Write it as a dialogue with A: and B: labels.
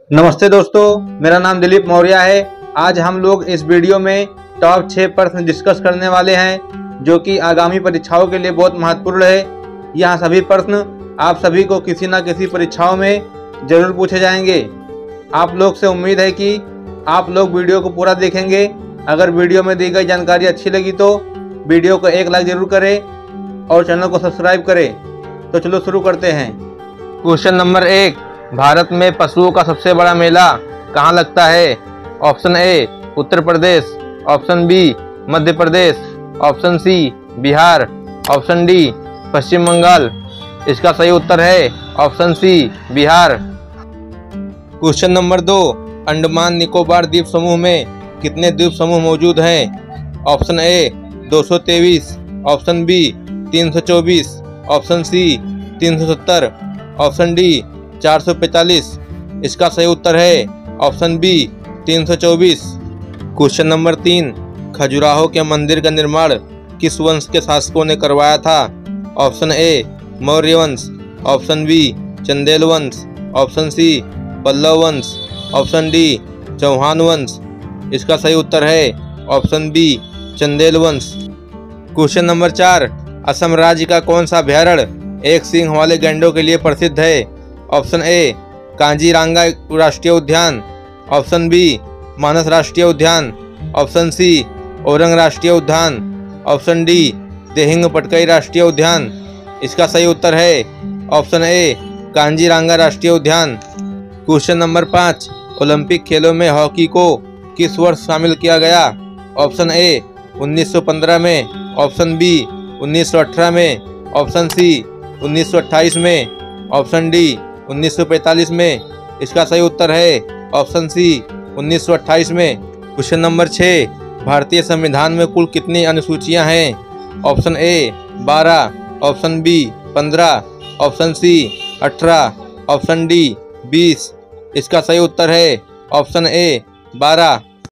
A: नमस्ते दोस्तों, मेरा नाम दिलीप मौर्य है। आज हम लोग इस वीडियो में टॉप 6 प्रश्न डिस्कस करने वाले हैं जो कि आगामी परीक्षाओं के लिए बहुत महत्वपूर्ण है। यह सभी प्रश्न आप सभी को किसी न किसी परीक्षाओं में जरूर पूछे जाएंगे। आप लोग से उम्मीद है कि आप लोग वीडियो को पूरा देखेंगे। अगर वीडियो में दी गई जानकारी अच्छी लगी तो वीडियो को एक लाइक जरूर करें और चैनल को सब्सक्राइब करें। तो चलो शुरू करते हैं। क्वेश्चन नंबर 1, भारत में पशुओं का सबसे बड़ा मेला कहाँ लगता है? Option A Uttar Pradesh, option B Madhya Pradesh, option C Bihar, option D Paschim Bengal. इसका सही उत्तर है option C Bihar. Question number 2, Andaman Nicobar द्वीप समूह में कितने द्वीप समूह मौजूद हैं? Option A 223, option B 324, option C 370, option D 445। इसका सही उत्तर है option B 324। Question number 3, Khajuraho के मंदिर का निर्माण किस वंश के शासकों ने करवाया था? ऑप्शन ए मौर्य वंश, ऑप्शन बी चंदेल वंश, ऑप्शन सी पल्लव वंश, ऑप्शन डी चौहान वंश। इसका सही उत्तर है ऑप्शन बी चंदेल वंश। क्वेश्चन नंबर 4, असम राज्य का कौन सा अभयारण्य एक सींग वाले गैंडों के लिए प्रसिद्ध है? ऑप्शन ए कांजीरंगा राष्ट्रीय उद्यान, ऑप्शन बी मानस राष्ट्रीय उद्यान, ऑप्शन सी ओरंग राष्ट्रीय उद्यान, ऑप्शन डी दिहिंग पटकाई राष्ट्रीय उद्यान। इसका सही उत्तर है ऑप्शन ए कांजीरंगा राष्ट्रीय उद्यान। क्वेश्चन नंबर 5, ओलंपिक खेलों में हॉकी को किस वर्ष शामिल किया गया? ऑप्शन ए 1915 में, ऑप्शन बी 1918 में, ऑप्शन सी 1928 में, ऑप्शन डी 1945 में। इसका सही उत्तर है ऑप्शन सी 1928 में। क्वेश्चन नंबर 6, भारतीय संविधान में कुल कितनी अनुसूचियां हैं? Option A 12, option B 15, option C 18, option D 20। इसका सही उत्तर है ऑप्शन ए 12।